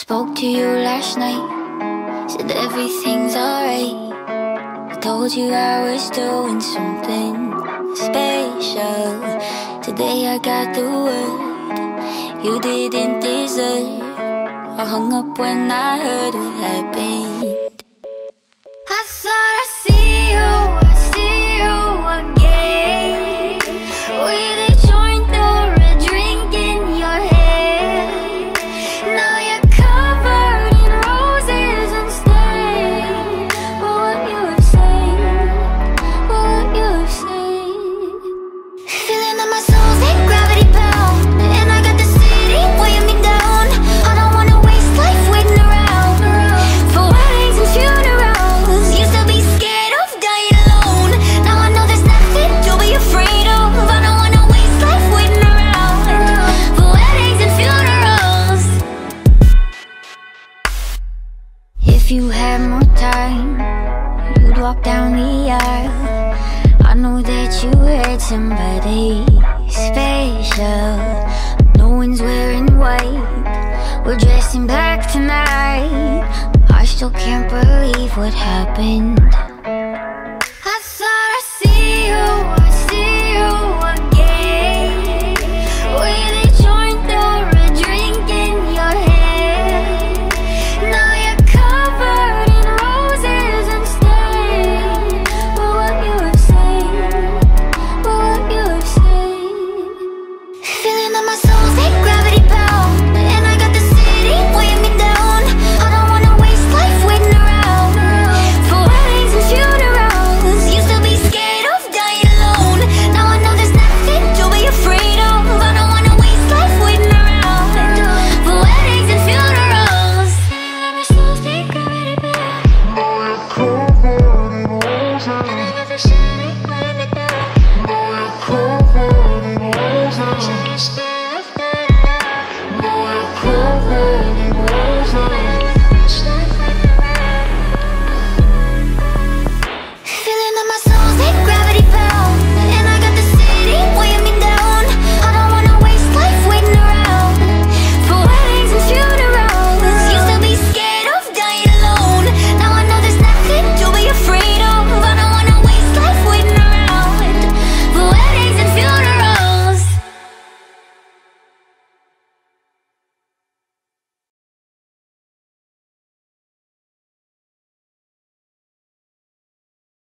spoke to you last night, said everything's alright. I told you I was doing something special. Today I got the word you didn't deserve. I hung up when I heard what happened. I thought I'd see you again, with a joint or a drink in your hand. Now you're covered in roses and stains. But what you have said, what you have said. Feeling that my soul's in gravity bound, and I got the city weighing me down. I don't wanna waste life waiting around for weddings and funerals. Used to be scared of dying alone, now I know there's nothing to be afraid of. I don't wanna waste life waiting around for weddings and funerals. If you had more time, you'd walk down the aisle. I know that you heard somebody special. No one's wearing white, we're dressed in black tonight. I still can't believe what happened.